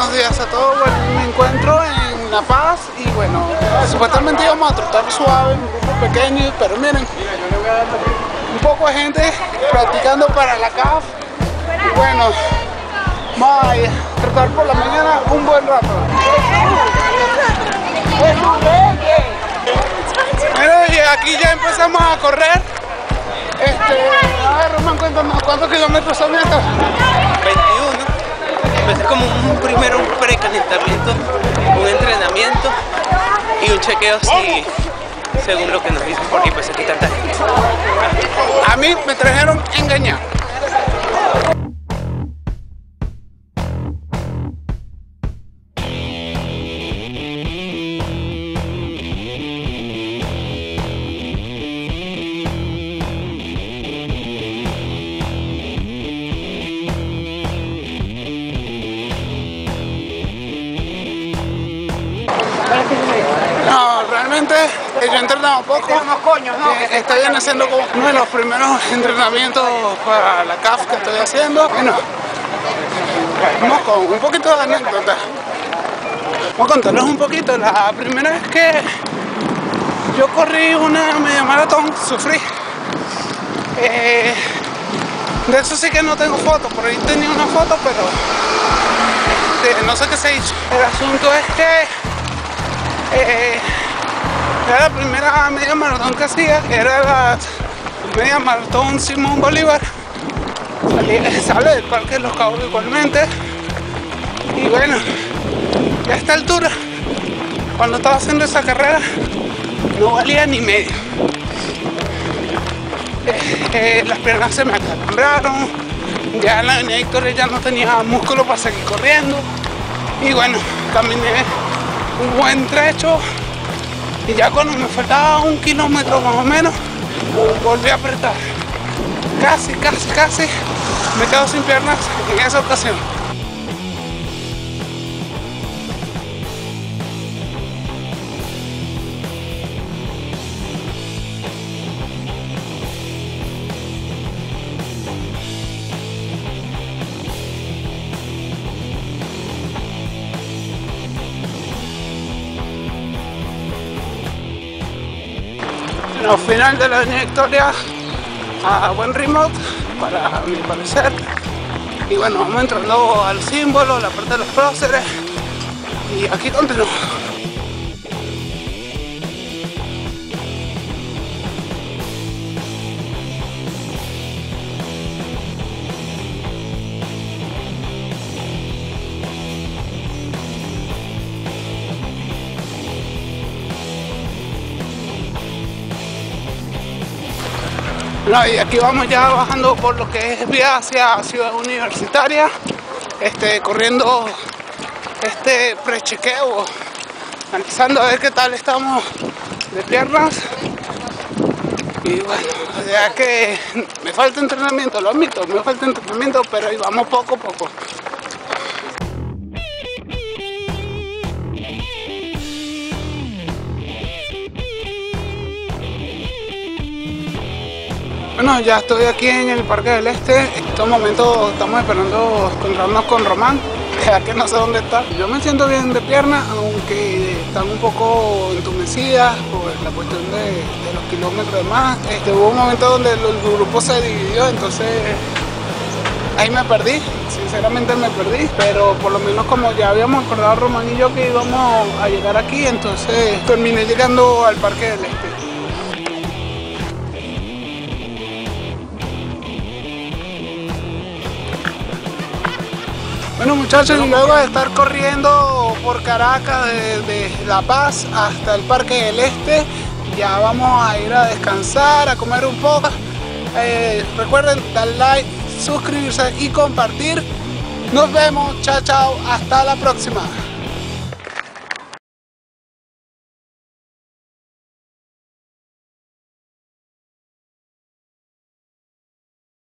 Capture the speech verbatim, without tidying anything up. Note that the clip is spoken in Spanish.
buenos días a todos. Bueno, me encuentro en La Paz y bueno, supuestamente íbamos a trotar suave, un grupo pequeño, pero miren, un poco de gente practicando para la C A F. Y bueno, vamos a trotar por la mañana un buen rato. Bueno, y aquí ya empezamos a correr. Este, a ver, Román, cuéntanos, ¿cuántos kilómetros son estos? veintiuno. Empecé como un primero un precalentamiento, un entrenamiento y un chequeo así, según lo que nos dicen, porque empecé aquí tanta gente. A mí me trajeron engañado. No, realmente yo he entrenado poco. Estoy haciendo como uno de los primeros entrenamientos para la C A F que estoy haciendo. Bueno, vamos con un poquito de anécdota. Vamos a contarles un poquito. La primera vez que yo corrí una media maratón, sufrí. Eh, de eso sí que no tengo fotos. Por ahí tenía una foto, pero este, no sé qué se hizo. El asunto es que Eh, era la primera media maratón que hacía, era la media maratón Simón Bolívar. Salí, sale del Parque de los Caballos igualmente. Y bueno, a esta altura, cuando estaba haciendo esa carrera, no valía ni medio. Eh, eh, las piernas se me acalambraron, ya en la avenida Victoria ya no tenía músculo para seguir corriendo. Y bueno, caminé un buen trecho y ya cuando me faltaba un kilómetro más o menos volví a apretar, casi, casi, casi me quedo sin piernas en esa ocasión. Al final de la avenida Victoria a buen ritmo para mi parecer, y bueno, vamos entrando al símbolo, la parte de los próceres, y aquí continúo. No, y aquí vamos ya bajando por lo que es vía hacia Ciudad Universitaria, este, corriendo este prechequeo, analizando a ver qué tal estamos de piernas. Y bueno, ya que me falta entrenamiento, lo admito, me falta entrenamiento, pero ahí vamos poco a poco. Bueno, ya estoy aquí en el Parque del Este. En estos momentos estamos esperando encontrarnos con Román, ya que no sé dónde está. Yo me siento bien de pierna, aunque están un poco entumecidas por la cuestión de, de los kilómetros de más. Este, hubo un momento donde el, el grupo se dividió, entonces ahí me perdí, sinceramente me perdí. Pero por lo menos como ya habíamos acordado Román y yo que íbamos a llegar aquí, entonces terminé llegando al Parque del Este. Bueno muchachos, y luego de estar corriendo por Caracas desde La Paz hasta el Parque del Este, ya vamos a ir a descansar, a comer un poco. Eh, recuerden dar like, suscribirse y compartir. Nos vemos, chao chao, hasta la próxima.